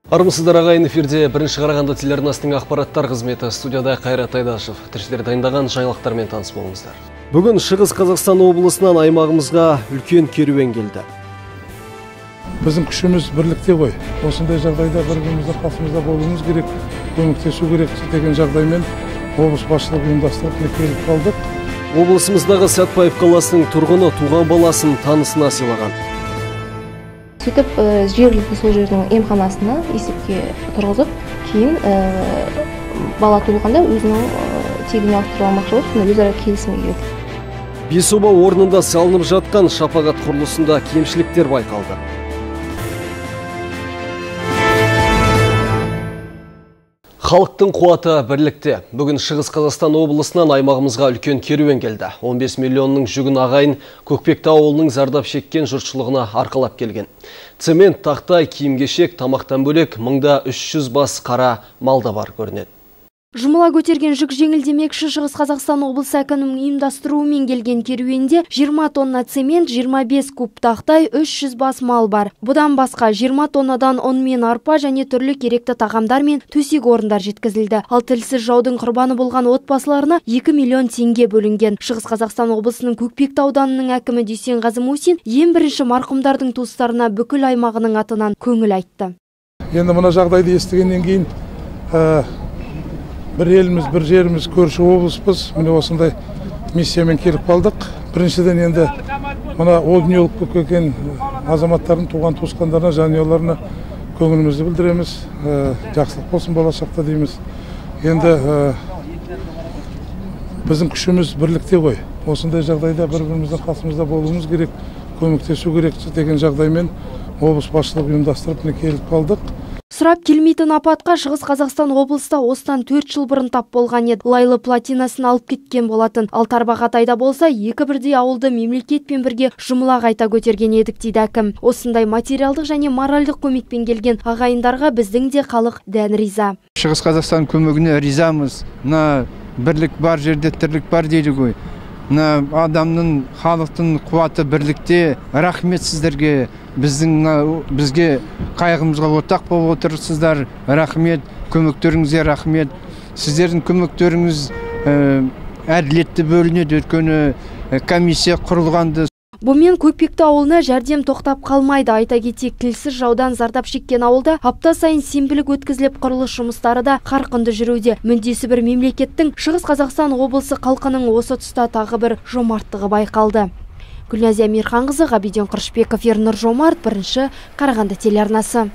Армысыздар ағайын, эфирде бірінші Қарағанды телеарнасының ақпараттар қызметі, студияда Қайрат Айдашев. Тілшілер дайындаған жаңалықтармен таныс болыңыздар. Бүгін Шығыс Қазақстан облысынан аймағымызға үлкен керуен келді. Біздің күшіміз бірлікте ғой. Осындай жағдайда бір-біріміздің қасымызда болуымыз керек, көмектесу керек деген жағдаймен облыс басшылығы ұйымдастырып келіп қалдық. Облысымыздағы Сәтпаев қаласының тұрғыны туған баласын танысына сыйлаған. Сөйтіп, жергілікті сол жердің емханасына есепке тұрғызып, кейін бала туылғанда өзінің тегіне ауыстырып алмақшы болып, сонда өзара келісімге келді. Бесоба орнында салынып жатқан шапағат құрылысында кемшіліктер байқалды. Халықтың қуаты бірлікте. Бүгін Шығыс Қазақстан облысынан аймағымызға үлкен керуен келді. 15 миллионның жүгін ағайын Көкпекті ауылының зардап шеккен жұртшылығына арқалап келген. Цемент, тақтай, киім-кешек, тамақтан бөлек 1300 бас қара мал да бар көрінеді. Жұмыла көтерген жүк жеңілдемекші Шығыс Қазақстан облысы әкімінің ұйымдастыруымен келген керуенде 20 тонна цемент, 25 куб тақтай, 300 бас мал бар. Бұдан басқа 20 тоннадан ұн мен арпа және түрлі керекті тағамдар мен төсек орындар жеткізілді. Ал тілсіз жаудың құрбаны болған отбасыларына 2 миллион теңге бөлінген. Шығыс Қазақстан облысының Көкпекті ауданының әкімі Дүйсенғазы Мусин ең бірінші марқұмдардың туыстарына бүкіл аймағының атынан көңіл айтты. Енді мына жағдайды естігеннен кейін бір еліміз, бір жеріміз, көрші облыспыз. Міне осындай миссиямен келіп қалдық. Біріншіден енді мына ол дүние болып кеткен азаматтардың туған туысқандарына, жанұяларына көңілімізді білдіреміз. Жақсылық болсын болашақта дейміз. Енді біздің күшіміз бірлікте ғой. Осындай жағдайда бір-біріміздің қасымызда болуымыз керек, көмектесу керек деген жағдаймен облыс басшылығы ұйымдастырып келіп қалдық. Сұрап келмейтін апатқа Шығыс Қазақстан облыста осыдан 4 жыл бұрын тап болған еді. Лайлы платинасын алып кеткен болатын. Ал Тарбағатайда болса, екі бірдей ауылды мемлекетпен бірге жұмыла қайта көтерген едік дейді әкім. Осындай материалдық және моральдық көмекпен келген ағайындарға біздің де халық дән риза. Шығыс Қазақстан көмегіне ризамыз. Мына бірлік бар жерде тірлік бар дейді ғой. Мына адамның, халықтың қуаты бірлікте. Рахмет сіздерге. Бізге қайғымызға ортақ болып отырсыздар. Рахмет, көмектеріңізге рахмет. Сіздердің көмектеріңіз әділетті бөлінеді, өйткені комиссия құрылғанды. Бұмен Көкпекті ауылына жәрдем тоқтап қалмайды. Айта кетейік, тілсіз жаудан зардап шеккен ауылда апта сайын сенбілік өткізіліп, құрылыс жұмыстары да қарқынды жүруде. Мүддесі бір мемлекеттің Шығыс Қазақстан облысы халқының осы тұста тағы бір жомарттығы байқалды. Гүлназия Мирханқызы, Ғабиден Қырышбеков, Ернұр Жомарт, бірінші Қарағанды телеарнасы.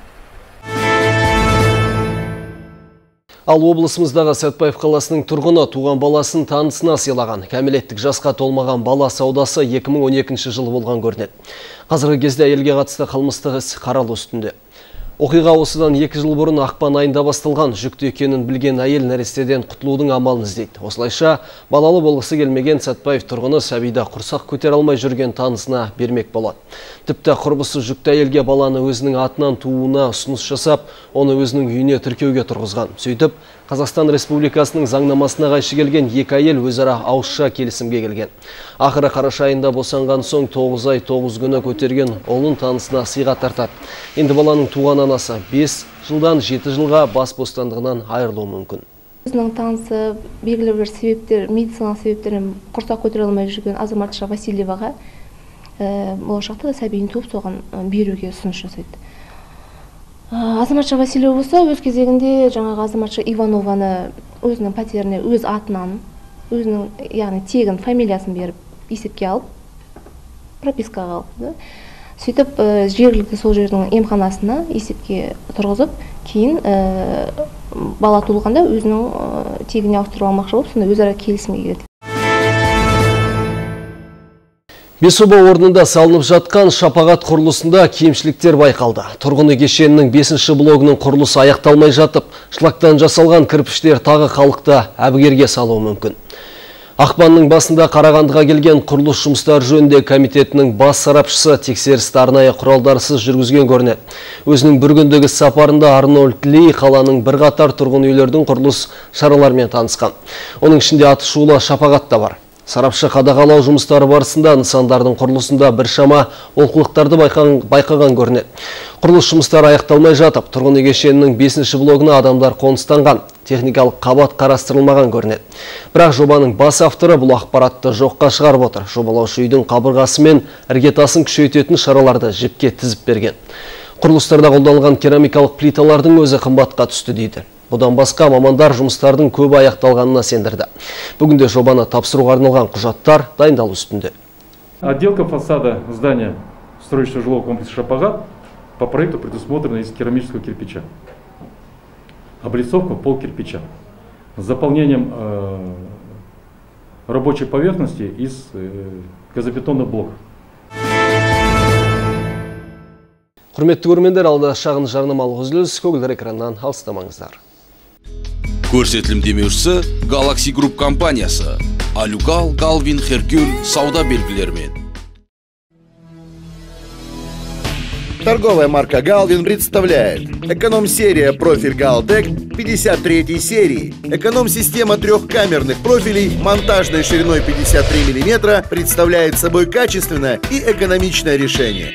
Ал облысымыздағы Сәтпаев қаласының тұрғыны туған баласын танысына сыйлаған. Кәмелеттік жасқа толмаған бала саудасы 2012 жылы болған көрінеді. Қазіргі кезде әйелге қатысты қылмыстық іс қаралу үстінде. Оқиға осыдан 2 жыл бұрын ақпан айында басталған. Жүкті екенін білген әйел нәрестеден құтылудың амалын іздейді. Осылайша балалы болғысы келмеген Сәтпаев тұрғыны сәбиді құрсақ көтере алмай жүрген танысына бермек болады. Тіпті құрбысы жүкті әйелге баланы өзінің атынан тууына ұсыныс жасап, оны өзінің үйіне тіркеуге тұрғызған. Сөйтіп, Қазақстан Республикасының заңнамасына қайшы келген екі әйел өзара ауызша келісімге келген. Ақыры қараша айында босанған соң 9 ай 9 күні көтерген ұлын танысына сыйға тартады. Енді баланың туған анасы 5 жылдан 7 жылға бас бостандығынан айырылуы мүмкін. Өзінің танысы белгілі бір себептер, медициналық себептермен құрсақ көтере алмай жүрген Азаматша Васильеваға болашақта сәбиін туып соған беруге ұсыныс жасайды. Азаматша Васильева болса, өз кезегінде жаңағы Азаматша Иванованы өзінің пәтеріне өз атынан, өзінің яғни тегін фамилиясын беріп, есепке алып, пропискаға алып. Сөйтіп, жергілікті сол жердің емханасына есепке тұрғызып, кейін бала туылғанда өзінің тегіне ауыстырып алмақшы болып, сонда өзара келісімге келді. Бесоба орнында салынып жатқан шапағат құрылысында кемшіліктер байқалды. Тұрғын үй кешенінің 5-ші блогының құрылысы аяқталмай жатып, шлактан жасалған кірпіштер тағы халықты әбігерге салуы мүмкін. Ақпанның басында Қарағандыға келген құрылыс жұмыстары жөнінде комитетінің бас сарапшысы тексерісті арнайы құралдарсыз жүргізген көрінеді. Өзінің бір күндегі сапарында Арнольд Ли қаланың бірқатар тұрғын үйлердің құрылыс шараларымен танысқан. Оның ішінде аты шулы шапағат та бар. Сарапшы қадағалау жұмыстары барысында нысандардың құрылысында біршама олқылықтарды байқаған көрінеді. Құрылыс жұмыстары аяқталмай жатып, тұрғын үй кешенінің 5-ші блогына адамдар қоныстанған, техникалық қабат қарастырылмаған көрінеді. Бірақ жобаның бас авторы бұл ақпаратты жоққа шығарып отыр. Жобалаушы үйдің қабырғасы мен іргетасын күшейтетін шараларды жіпке тізіп берген. Құрылыстарда қолданылған керамикалық плиталардың өзі қымбатқа түсті дейді. Бұдан басқа мамандар жұмыстардың көбі аяқталғанына сендірді. Бүгінде жобаны тапсыруға арналған құжаттар дайындалу үстінде. Отделка фасада здания строящего жилого комплекса «Шапагат» по проекту предусмотрена из керамического кирпича. Облицовка пол кирпича. С заполнением рабочей поверхности из газобетонных блоков. Құрметті көрермендер, алда шағын жарнамалық үзіліс, көгілдір экраннан алыстамаңыздар. Көрсетілім демеушісі Galaxy Group компаниясы. Алюгал, Галвин, Херкюль сауда белгілерімен. Торговая марка Galvin представляет эконом-серия профиль Galtec 53 серии. Эконом-система трехкамерных профилей монтажной шириной 53 мм представляет собой качественное и экономичное решение.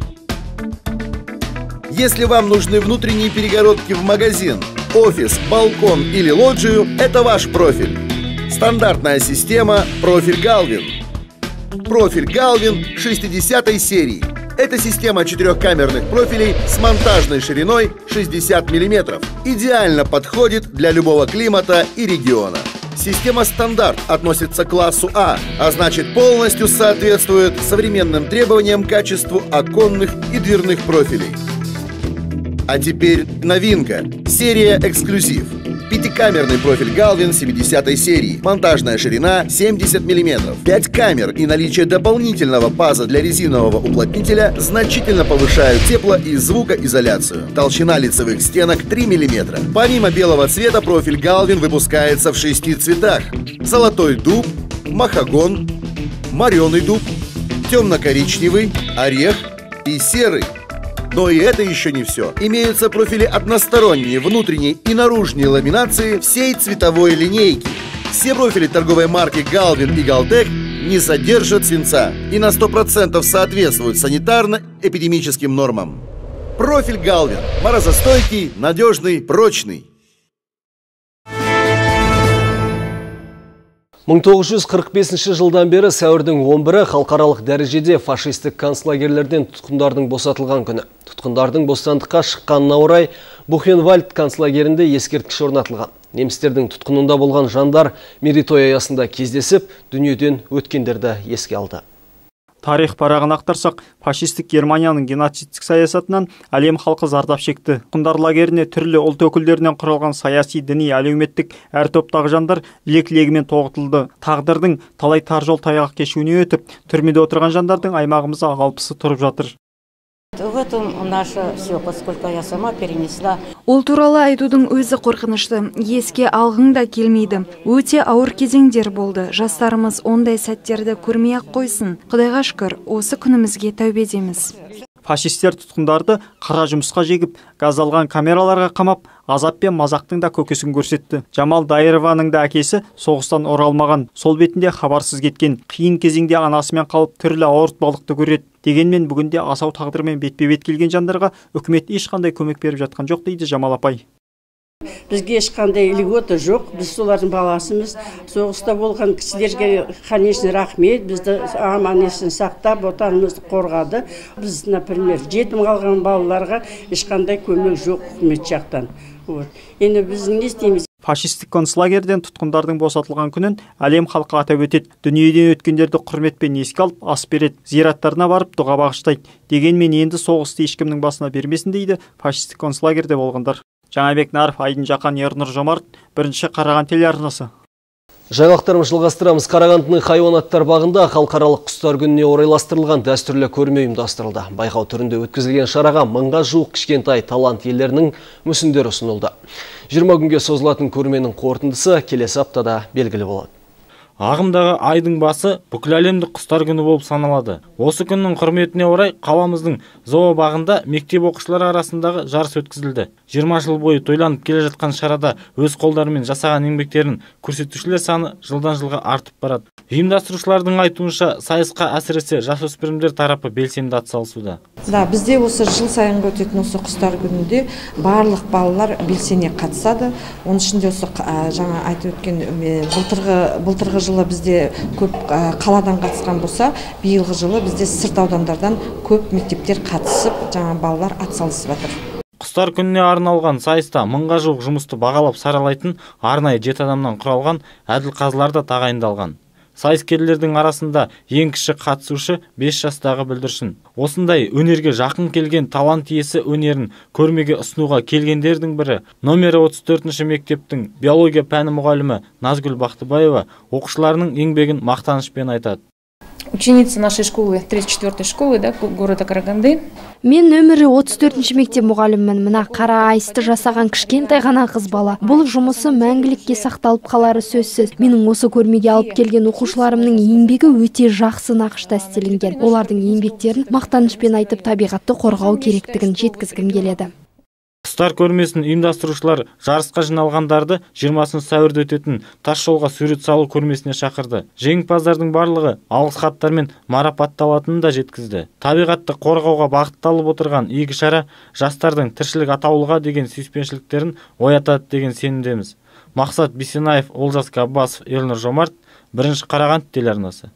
Если вам нужны внутренние перегородки в магазин, офис, балкон или лоджию, это ваш профиль. Стандартная система профиль Galvin. Профиль Galvin 60 серии. Это система четырехкамерных профилей с монтажной шириной 60 мм. Идеально подходит для любого климата и региона. Система стандарт относится к классу А, а значит полностью соответствует современным требованиям к качеству оконных и дверных профилей. А теперь новинка. Серия эксклюзив. Пятикамерный профиль Galvin 70 серии. Монтажная ширина 70 мм. 5 камер и наличие дополнительного паза для резинового уплотнителя значительно повышают тепло- и звукоизоляцию. Толщина лицевых стенок 3 мм. Помимо белого цвета, профиль Galvin выпускается в 6 цветах. Золотой дуб, махагон, мореный дуб, темно-коричневый, орех и серый. Но и это еще не все. Имеются профили односторонние, внутренней и наружной ламинации всей цветовой линейки. Все профили торговой марки Galvin и Galtec не содержат свинца и на 100% соответствуют санитарно-эпидемическим нормам. Профиль Galvin. Морозостойкий, надежный, прочный. 1945 жылдан бері сәуірдің 11-і халықаралық дәрежеде фашистік концлагерлерден тұтқындардың босатылған күні. Тұтқындардың бостандыққа шыққанына орай Бухенвальд концлагерінде ескерткіш орнатылған. Немістердің тұтқынында болған жандар мерейтой аясында кездесіп, дүниеден өткендерді еске алды. Тарих парағын ақтарсақ, фашистік Германияның геноцидтік саясатынан әлем халқы зардап шекті. Тұтқындар лагеріне түрлі ұлт өкілдерінен құралған саяси, діни, әлеуметтік әр топтағы жандар лек-легімен тоғытылды. Тағдырдың талай тар жол тайғақ кешуіне өтіп, түрмеде отырған жандардың аймағымызда алпысы тұрып жатыр. В этом наше все, поскольку я сама перенесла. Ол туралы айтудың өзі қорқынышты, еске алғың да келмейді. Өте ауыр кезеңдер болды. Жастарымыз ондай сәттерді көрмей-ақ қойсын. Құдайға шүкір, осы күнімізге тәубедеміз. Фашистер тұтқындарды қара жұмысқа жегіп, газдалған камераларға қамап, азап пен мазақтың да көкесін көрсетті. Жамал Дайырованың да әкесі соғыстан оралмаған, сол бетінде хабарсыз кеткен. Қиын кезеңде анасымен қалып түрлі ауыртпалықты көреді. Дегенмен бүгінде асау тағдырмен бетпе-бет келген жандарға үкімет ешқандай көмек беріп жатқан жоқ дейді Жамал апай. Бізге ешқандай льгота жоқ, біз солардың баласымыз. Соғыста болған кісілерге, конечно, рахмет, бізді аман есен сақтап, отанымызды қорғады. Біз, например, жетім қалған балаларға ешқандай көмек жоқ үкімет жақтан. Енді біз не істейміз? Фашистік концлагерден тұтқындардың босатылған күнін әлем халқы атап өтеді. Дүниеден өткендерді құрметпен еске алып, ас береді, зираттарына барып дұға бағыштайды. Дегенмен енді соғысты ешкімнің басына бермесін дейді фашистік концлагерде болғандар. Жаңабек Наров, Айдын Жақан, Ернұр Жомарт, бірінші Қараған телеарнасы. Жаңалықтарымыз жалғастырамыз. Қарағандының хайуанаттар бағында халықаралық құстар күніне орайластырылған дәстүрлі көрме ұйымдастырылды. Байқау түрінде өткізілген шараға мыңға жуық кішкентай талант иелерінің мүсіндері ұсынылды. 20 күнге созылатын көрменің қорытындысы келесі аптада белгілі болады. Ағымдағы айдың басы бүкіл әлемдік құстар күні болып саналады. Осы күннің құрметіне орай қаламыздың зообағында мектеп оқушылары арасындағы жарыс өткізілді. 20 жыл бойы тойланып келе жатқан шарада өз қолдарымен жасаған еңбектерін көрсетушілер саны жылдан жылға артып барады. Ұйымдастырушылардың айтуынша, сайысқа әсіресе жасөспірімдер тарапы белсенді атсалысуда. Да, бізде осы жыл сайынғы өтетін осы құстар күнінде барлық балалар белсене қатысады. Оның ішінде осы жаңа айтып өткен былтырғы жылы бізде көп қаладан қатысқан болса, биылғы жылы бізде сырт аудандардан көп мектептер қатысып, жаңа балалар атсалысып жатыр. Құстар күніне арналған сайыста 1000-ға жуық жұмысты бағалап саралайтын арнайы 7 адамнан құралған әділ қазылар да тағайындалған. Сайыскерлердің арасында ең кіші қатысушы 5 жастағы бүлдіршін. Осындай өнерге жақын келген талант иесі өнерін көрмеге ұсынуға келгендердің бірі номері 34-ші мектептің биология пәні мұғалімі Назгүл Бақтыбаева оқушыларының еңбегін мақтанышпен айтады. Ученица нашей школы, 34-й школы, города Караганды. Мен нөмірі 34-ші мектеп мұғаліммін. Мына қара айсты жасаған кішкентай ғана қыз бала. Бұл жұмысы мәңгілікке сақталып қалары сөзсіз. Менің осы көрмеге алып келген оқушыларымның еңбегі өте жақсы нақышта істелінген. Олардың еңбектерін мақтанышпен айтып, табиғатты қорғау керектігін жеткізгім келеді. Құстар көрмесін ұйымдастырушылар жарысқа жиналғандарды 20 сәуірде өтетін тас жолға сурет салу көрмесіне шақырды. Жеңімпаздардың барлығы алғыс хаттармен марапатталатынын да жеткізді. Табиғатты қорғауға бағытталып отырған игі шара жастардың тіршілік атаулыға деген сүйіспеншіліктерін оятады деген сенімдеміз. Мақсат Бисенаев, Олжас Габбасов, Елнұр Жомарт, 1-ші Қарағанды телеарнасы.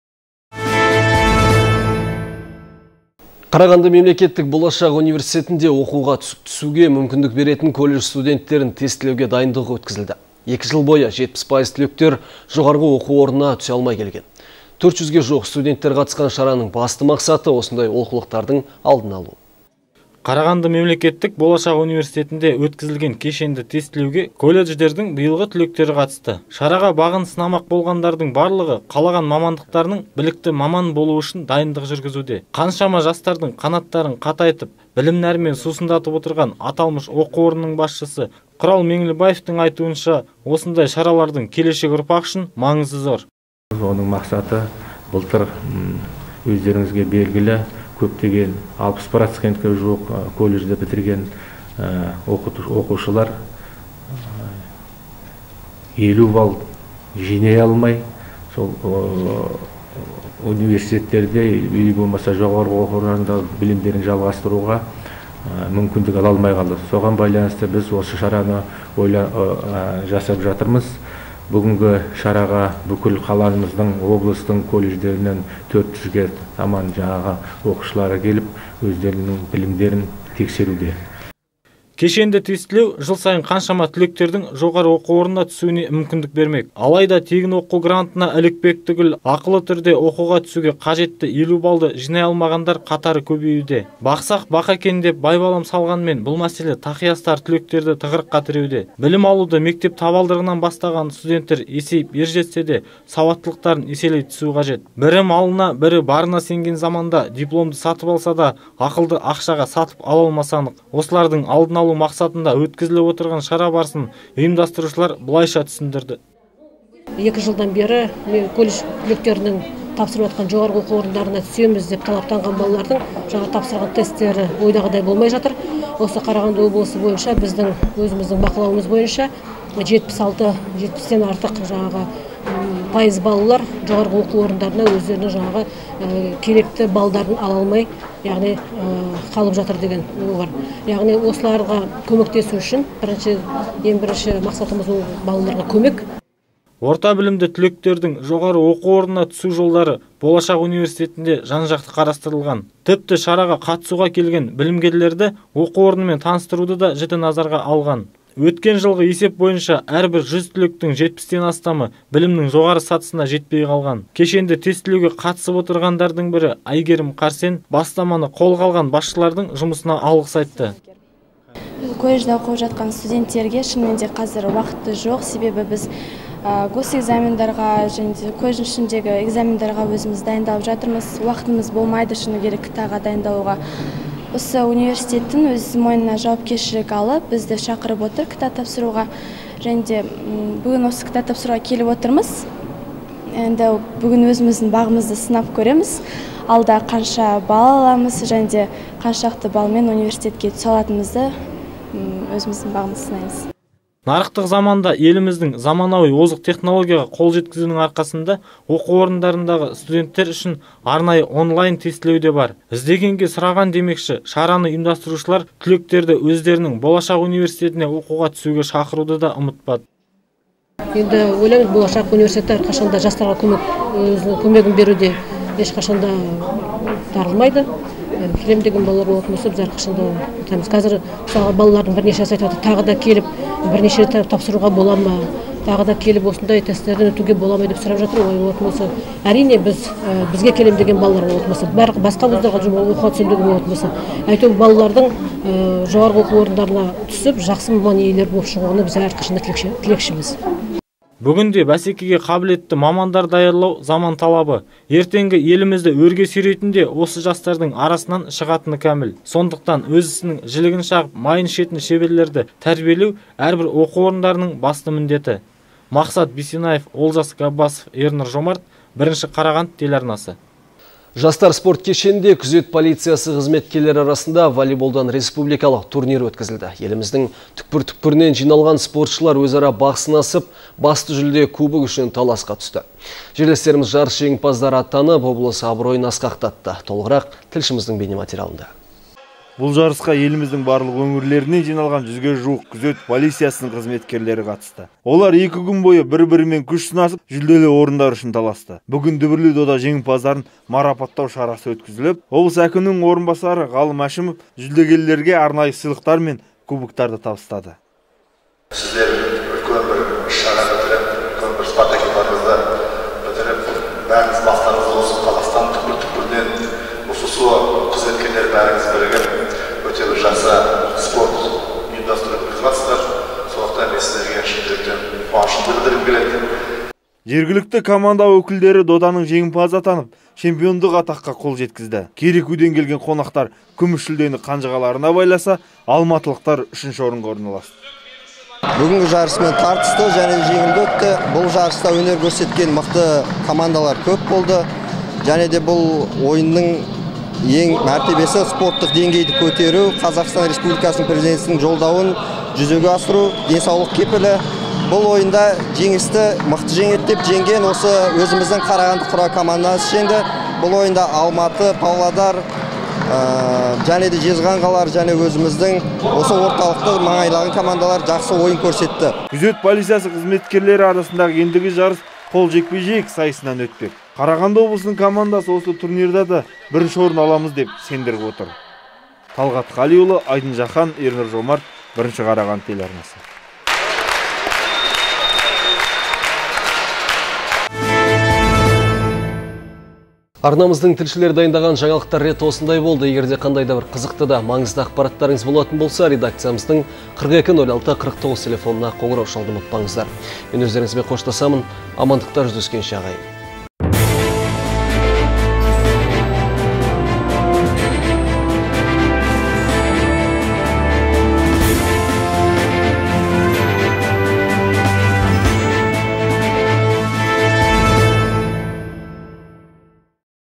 Қарағанды мемлекеттік болашақ университетінде оқуға түсуге мүмкіндік беретін колледж студенттерін тестілеуге дайындығы өткізілді. 2 жыл бойы 70% түлектер жоғарғы оқу орнына түсе алмай келген. 400-ге жоқ студенттер қатысқан шараның басты мақсаты осындай олқылықтардың алдын алу. Қарағанды мемлекеттік болашақ университетінде өткізілген кешенді тестілеуге колледждердің биылғы түлектері қатысты. Шараға бағын сынамақ болғандардың барлығы қалаған мамандықтарының білікті маман болу үшін дайындық жүргізуде. Қаншама жастардың қанаттарын қатайтып, білім нәрімен сусындатып отырған аталмыш оқу орнының басшысы Құрал Меңлібаевтың айтуынша, осындай шаралардың келешек ұрпақ үшін маңызы зор. Оның мақсаты былтыр өздеріңізге белгілі көптеген 60%-ке жуық колледжді бітірген оқушылар 50 балл жинай алмай, сол университеттерде или болмаса жоғарғы оқу орнында білімдерін жалғастыруға мүмкіндік ала алмай қалды. Соған байланысты біз осы шараны жасап жатырмыз. Бүгінгі шараға бүкіл қаламыздың, облыстың колледждерінен 400-ге таман жаңағы оқушылары келіп, өздерінің білімдерін тексеруде. Кешенді тестілеу жыл сайын қаншама түлектердің жоғары оқу орнына түсуіне мүмкіндік бермек. Алайда тегін оқу грантына ілікпек түгіл ақылы түрде оқуға түсуге қажетті 50 балды жинай алмағандар қатары көбеюде. Бақсақ бақ екен деп байбалам салғанмен бұл мәселе тақиястар түлектерді тығырыққа тіреуде. Білім алуды мектеп табалдырығынан бастаған студенттер есейіп ержетсе де сауаттылықтарын еселей түсу қажет. Бірі малына, бірі барына сенген заманда дипломды сатып алса да ақылды ақшаға сатып ала алмасы анық. Осылардың алдын алу мақсатында өткізіліп отырған шара барысын ұйымдастырушылар былайша түсіндірді. 2 жылдан бері колледж түлектерінің тапсырып жатқан жоғарғы оқу орындарына түсеміз деп талаптанған балалардың жаңа тапсырған тесттері ойдағыдай болмай жатыр. Осы Қарағанды облысы бойынша біздің өзіміздің бақылауымыз бойынша 76-70-тен артық жаңағы пайыз балалар жоғарғы оқу орындарына өздерінің жаңағы керекті балдарын ала алмай, яғни қалып жатыр деген бар. Яғни осыларға көмектесу үшін ең бірінші мақсатымыз ол балаларға көмек. Орта білімді түлектердің жоғары оқу орнына түсу жолдары болашақ университетінде жан-жақты қарастырылған. Тіпті шараға қатысуға келген білімгерлерді оқу орнымен таныстыруды да жіті назарға алған. Өткен жылғы есеп бойынша әрбір 100 түлектің 70-тен астамы білімнің жоғары сатысына жетпей қалған. Кешенді тестілеуге қатысып отырғандардың бірі Айгерім Қарсен бастаманы қолға алған басшылардың жұмысына алғыс айтты. Колледжде оқып жатқан студенттерге шынымен де қазір уақыты жоқ, себебі біз госэкзамендарға және колледж ішіндегі экзамендарға өзіміз дайындалып жатырмыз. Уақытымыз болмайды шыны керек КТА-ға дайындалуға. Осы университеттің өз мойнына жауапкершілік алып, бізді шақырып отыр КТА тапсыруға. Және де бүгін осы КТА тапсыруға келіп отырмыз. Енді бүгін өзіміздің бағымызды сынап көреміз. Алда қанша балл аламыз, және де қаншақты балмен университетке түсе алатынымызды өзіміздің бағымызды сынаймыз. Нарықтық заманда еліміздің заманауи озық технологияға қол жеткізуінің арқасында оқу орындарындағы студенттер үшін арнайы онлайн тестілеу де бар. Іздегенге сұраған демекші, шараны ұйымдастырушылар түлектерді өздерінің болашақ университетіне оқуға түсуге шақыруды да ұмытпады. Енді ойлаймыз, болашақ университеті әрқашанда жастарға көмегін беруде ешқашанда тарылмайды. Келем деген балалар болатын болса, біз әрқашанда айтамыз. Қазір мысалы балалардың бірнеше айтады, тағы да келіп бірнеше рет тапсыруға бола ма, тағы да келіп осындай тесттерден өтуге бола ма деп сұрап жатыр. Ой, болатын болса, әрине бізге келем деген балалар болатын болса, барлық басқа вуздарға оқуға түсем деген болатын болса, әйтеуір балалардың жоғарғы оқу орындарына түсіп, жақсы маман иелері болып шығуына біз әрқашанда тілекшіміз. Бүгінде бәсекеге қабілетті мамандар даярлау заман талабы. Ертеңгі елімізді өрге сүйрейтінде осы жастардың арасынан шығатыны кәміл. Сондықтан өз ісінің жілігін шағып, майын шетін шеберлерді тәрбиелеу әрбір оқу орындарының басты міндеті. Мақсат Бисенаев, Олжас Габбасов, Ернұр Жомарт, 1-ші Қарағанды телеарнасы. Жастар спорт кешенінде күзет полициясы қызметкерлері арасында волейболдан республикалық турнир өткізілді. Еліміздің түкпір-түкпірінен жиналған спортшылар өзара бақ сынасып, басты жүлде кубок үшін таласқа түсті. Жерлестеріміз жарыс жеңімпаздары аттанып, облыс абыройын асқақтатты. Толығырақ тілшіміздің бейнематериалында. Бұл жарысқа еліміздің барлық өңірлерінен жиналған 100-ге жуық күзет полициясының қызметкерлері қатысты. Олар 2 күн бойы бір-бірімен күш сынасып, жүлделі орындар үшін таласты. Бүгін дүбірлі дода жеңімпаздарын марапаттау шарасы өткізіліп, облыс әкімінің орынбасары Ғалым Әшімов жүлдегерлерге арнайы сыйлықтар мен кубоктарды табыстады. Сіздер үлкен бір шара өтіріп, үлкен бір спартакиадаларыңызды өтіріп, бәріңіз бастарыңыз осы Қазақстан түкпір-түкпірінен осы қызметкерлер бәріңіз бірігіп, өте бір жақсы спорт ұйымдастырып өткізіпсіздер. Сондықтан мен сіздерге шын жүректен қуанышымды білдіргім келеді. Жергілікті команда өкілдері доданың жеңімпазы атанып, чемпиондық атаққа қол жеткізді. Керекуден келген қонақтар күміс жүлдені қанжығаларына байласа, алматылықтар 3-ші орынға орналасты. Бүгінгі жарысмен тартысты және жеңілді өтті. Бұл жарыста өнер көрсеткен мықты командалар көп болды. Және де бұл ойынның ең мәртебесі спорттық деңгейді көтеру, Қазақстан Республикасының президентінің жолдауын жүзеге асыру, денсаулық кепілі. Бұл ойында жеңісті мықты жеңілдеп жеңген осы өзіміздің Қарағанды құра командасы жеңді. Бұл ойында Алматы, Павлодар және де Жезқазған және өзіміздің осы орталықты маңайлаған командалар жақсы ойын көрсетті. Күзет полициясы қызметкерлері арасындағы ендігі жарыс қол жекпе-жек сайысынан өтпек. Қарағанды облысының командасы осы турнирда да 1-ші орын аламыз деп сендіріп отыр. Талғат Қалиұлы, Айдын Жақан, Ернұр Жомарт, 1-ші Қарағанды телеарнасы. Арнамыздың тілшілері дайындаған жаңалықтар реті осындай болды. Егерде қандайда бір қызықты да маңызды ақпараттарыңыз болатын болса, редакциямыздың 42-06-49 телефонына қоңырау шалуды ұмытпаңыздар. Мен өздеріңізбен қоштасамын. Амандықтар жүздескенше ағайын.